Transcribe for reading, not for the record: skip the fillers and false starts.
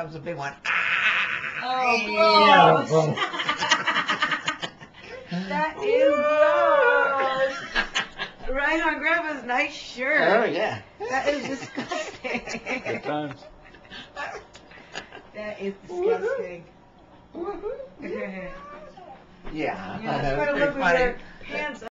comes a big one. Oh, gross. That is gross. Right on Grandpa's nice shirt. Oh, yeah. That is disgusting. Good times. That is disgusting. Yeah, I Yeah, thought that try was to pretty look with funny. your pants